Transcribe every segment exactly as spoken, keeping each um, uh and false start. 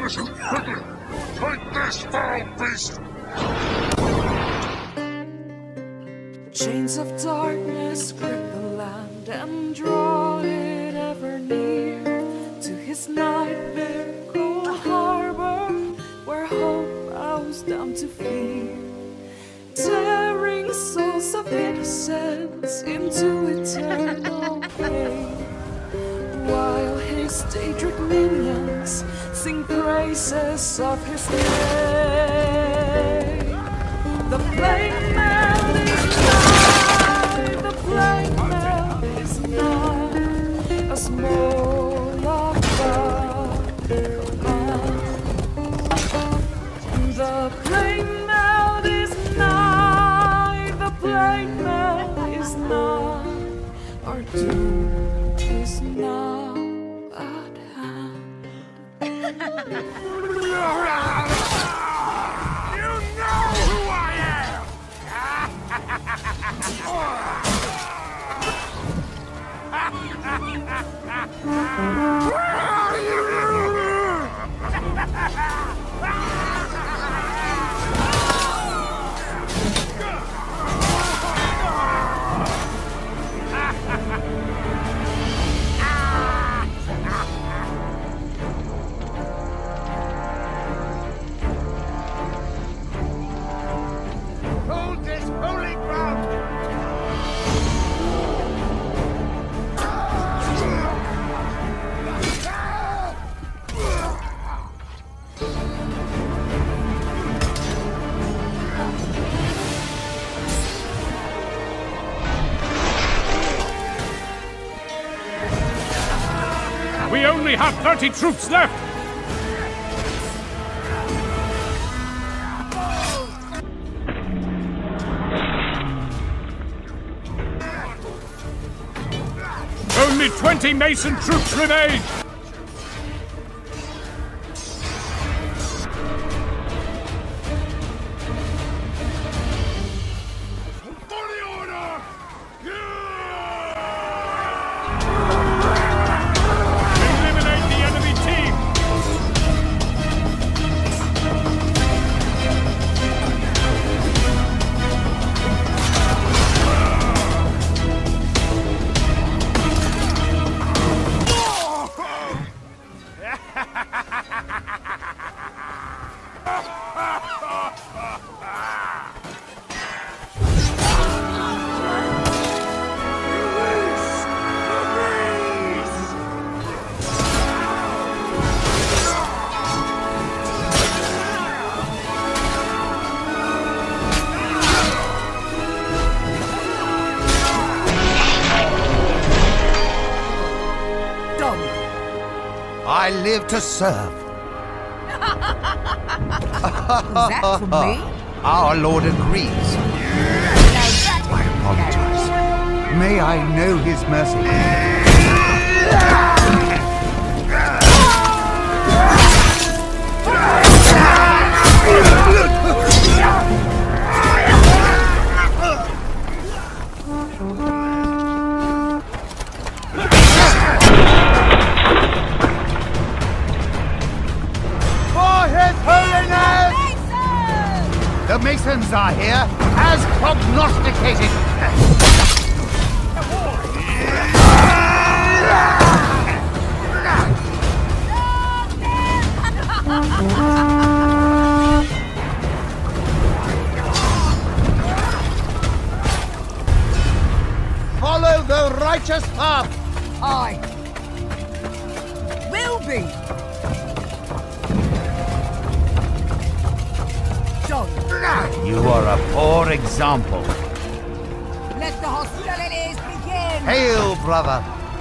citizen! Quickly! Take this foul beast! Chains of darkness grip the land and draw it ever near to his nightmare cold harbor, where hope bows down to fear, tearing souls of innocence into eternal pain, while his daedric minions sing praises of his name. The flame man is nigh, the flame man is nigh, a small of command. The flame man is nigh, the flame man is nigh, our doom is now at hand. Hold this holy ground! We only have thirty troops left! Only twenty Mason troops remain! For the order! Eliminate the enemy team! I live to serve. Was that for me? Our Lord agrees. I apologize. May I know his mercy. The Masons are here, as prognosticated. Follow the righteous path. I will be. You are a poor example. Let the hostilities begin! Hail, brother!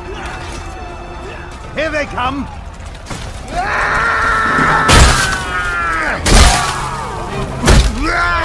Here they come! Ah!